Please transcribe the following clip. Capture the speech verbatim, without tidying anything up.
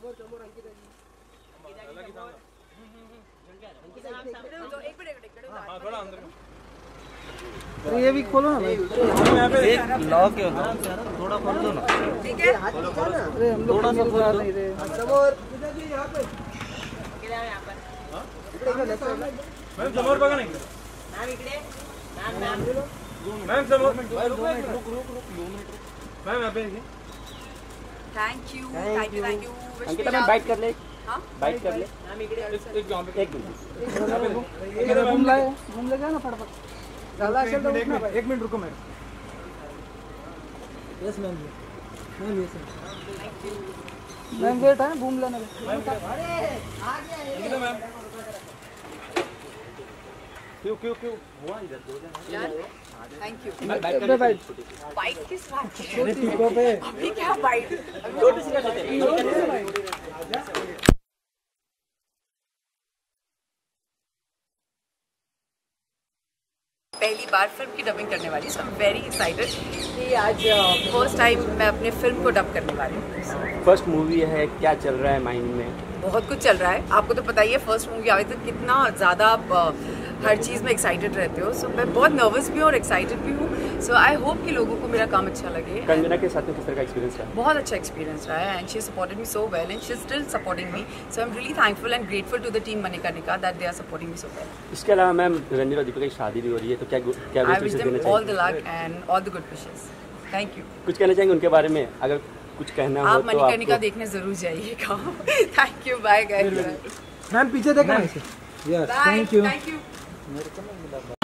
ये भी खोलो ना भाई, लॉक है थोड़ा खोल दो ना। ठीक है, अरे हम लोग थोड़ा सा खोल नहीं रहे। मैम समोर बघा नहीं मैम इकडे मैम मैम मैम समोर रुक रुक रुक मैम यहाँ पे thank you thank you thank you. Ankita ma'am byte कर ले। हाँ बाइट कर ले। मैम इकडे एक एक जॉब एक मिनट मेरा घूम लाए घूम ले जाना फटाफट। चला चल तो उठना भाई, एक मिनट रुको ma'am. Yes ma'am ma'am yes ma'am wait है, घूम लेना। अरे आ गया मैम। क्यों क्यों क्यों हुआ इधर दो जन थैंक यू। बाइट बाइट किस बात की? छोटी को पे अभी क्या बाइट? छोटी सी कर देते पहली बार फिल्म की डबिंग करने वाली, so I am very excited कि आज फर्स्ट टाइम मैं अपने फिल्म को डब करने वाली हूँ। फर्स्ट मूवी है, क्या चल रहा है माइंड में? बहुत कुछ चल रहा है, आपको तो पता ही है फर्स्ट मूवी आवे तो कितना ज़्यादा आप हर चीज़ में एक्साइटेड रहते हो। सो so, मैं बहुत नर्वस भी हूँ और एक्साइटेड भी हूँ। सो आई होप कि लोगों को मेरा काम अच्छा लगे। कंगना के साथ में किस तरह का एक्सपीरियंस रहा? बहुत अच्छा एक्सपीरियंस रहा है and she supported me so well and she is still supporting me. So I am really thankful and grateful to the team Manikarnika that they are supporting me so well. इसके अलावा ma'am Ranveer और दीपिका की शादी भी हो रही है, तो क्या क्या I wish them all the luck and all the good wishes. Thank you. कुछ कहना चाहेंगे उनके बारे में? अगर कुछ कहना हो आप तो मणिकर्णिका देखने जरूर जाइएगा। Thank you, bye guys. Ma'am पीछे देखना इसे। Yes thank you thank you.